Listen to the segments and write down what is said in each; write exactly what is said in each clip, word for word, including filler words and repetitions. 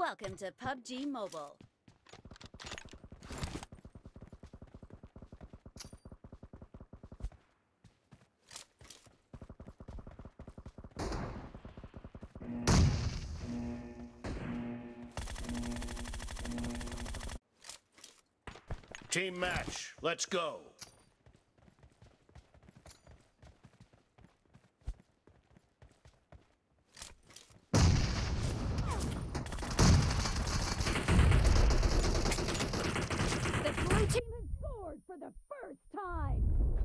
Welcome to P U B G Mobile. Team match, let's go. The blue team has scored for the first time.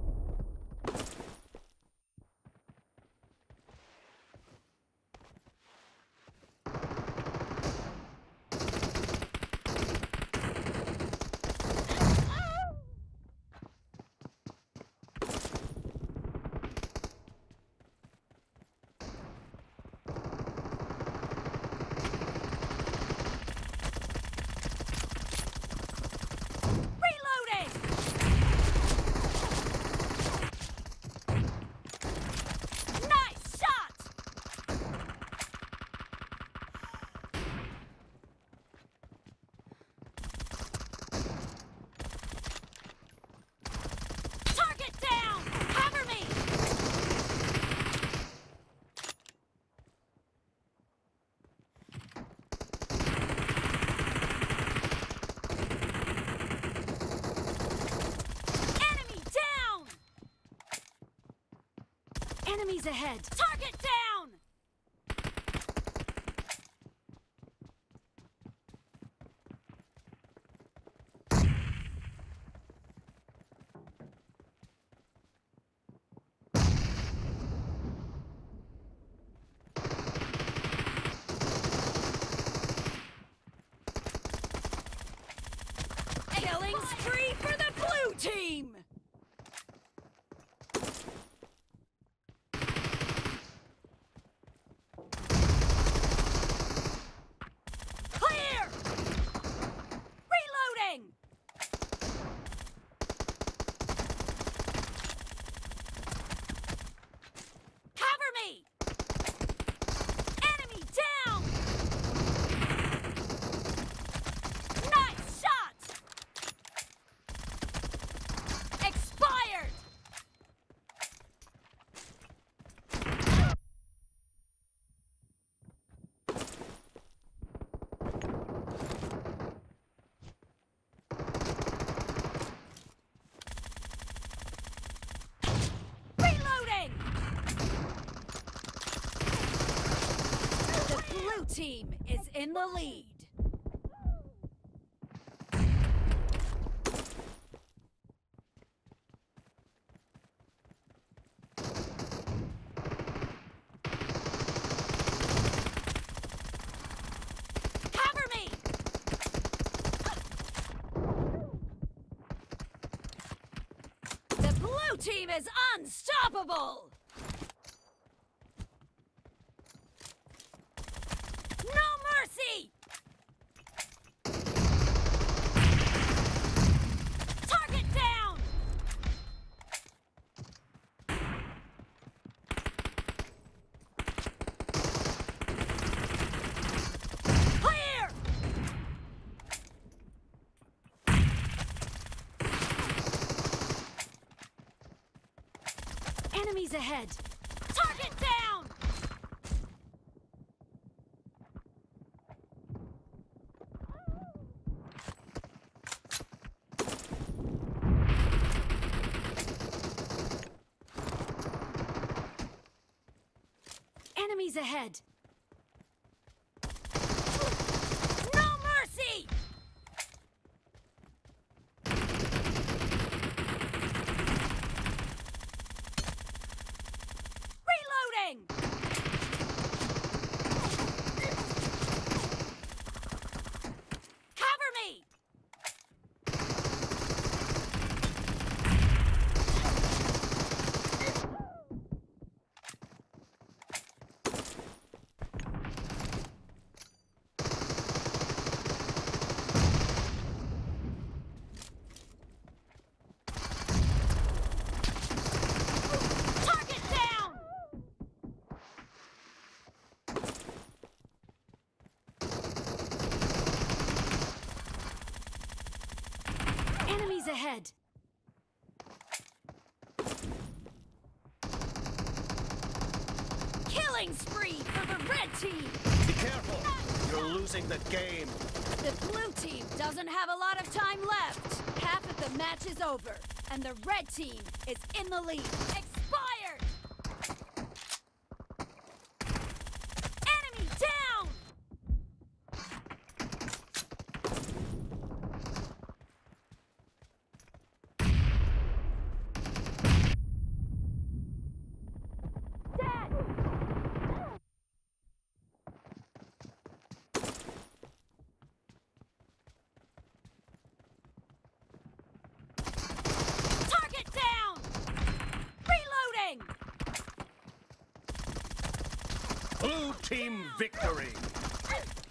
Enemies ahead! Target down! Killing spree for the blue team! Team is in the lead. Cover me! The blue team is unstoppable! Target down! Clear! Enemies ahead! Target down! Enemies ahead! No mercy! Reloading! Cover me! ahead. Killing spree for the red team! Be careful! You're losing the game. The blue team doesn't have a lot of time left. Half of the match is over, and the red team is in the lead. Expired! Enemy down! Target down! Reloading! Blue team victory.